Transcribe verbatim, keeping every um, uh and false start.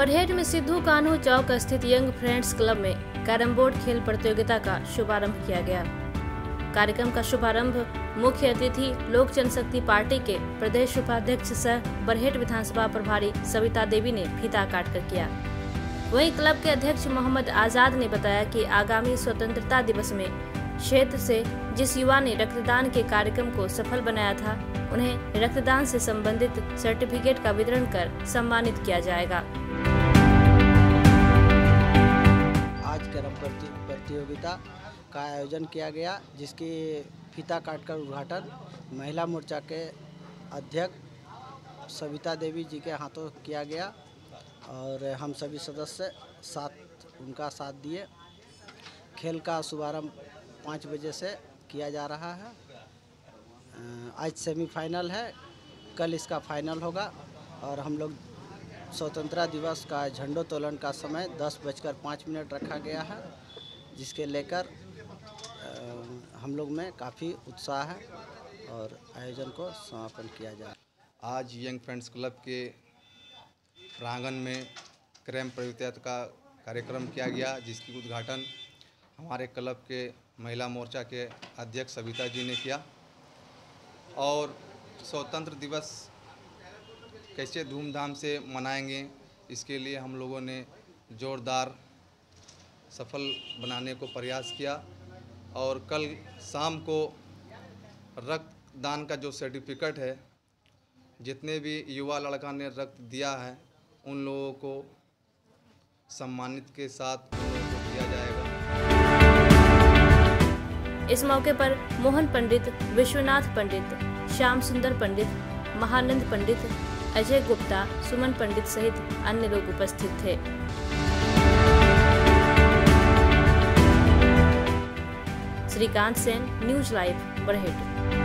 बरहेट में सिद्धू कान्हू चौक स्थित यंग फ्रेंड्स क्लब में कैरम बोर्ड खेल प्रतियोगिता का शुभारंभ किया गया। कार्यक्रम का शुभारंभ मुख्य अतिथि लोक जनशक्ति पार्टी के प्रदेश उपाध्यक्ष सह बरहेट विधानसभा प्रभारी सविता देवी ने फीता काटकर किया। वहीं क्लब के अध्यक्ष मोहम्मद आजाद ने बताया कि आगामी स्वतंत्रता दिवस में क्षेत्र से जिस युवा ने रक्तदान के कार्यक्रम को सफल बनाया था, उन्हें रक्तदान से संबंधित सर्टिफिकेट का वितरण कर सम्मानित किया जाएगा। आज कैरम प्रतियोगिता का आयोजन किया गया, जिसकी फीता काटकर उद्घाटन महिला मोर्चा के अध्यक्ष सविता देवी जी के हाथों किया गया और हम सभी सदस्य साथ उनका साथ दिए। खेल का शुभारंभ पाँच बजे से किया जा रहा है। आज सेमीफाइनल है, कल इसका फाइनल होगा और हम लोग स्वतंत्रता दिवस का झंडोत्तोलन का समय दस बजकर पाँच मिनट रखा गया है, जिसके लेकर हम लोग में काफ़ी उत्साह है और आयोजन को समापन किया जा रहा है। आज यंग फ्रेंड्स क्लब के प्रांगण में कैरम प्रतियोगिता का कार्यक्रम किया गया, जिसकी उद्घाटन हमारे क्लब के महिला मोर्चा के अध्यक्ष सविता जी ने किया। और स्वतंत्र दिवस कैसे धूमधाम से मनाएंगे, इसके लिए हम लोगों ने जोरदार सफल बनाने को प्रयास किया और कल शाम को रक्तदान का जो सर्टिफिकेट है, जितने भी युवा लड़का ने रक्त दिया है उन लोगों को सम्मानित के साथ उन लोगों को दिया जाएगा। इस मौके पर मोहन पंडित, विश्वनाथ पंडित, श्याम सुंदर पंडित, महानंद पंडित, अजय गुप्ता, सुमन पंडित सहित अन्य लोग उपस्थित थे। Shrikant Sen, news live, Barhet.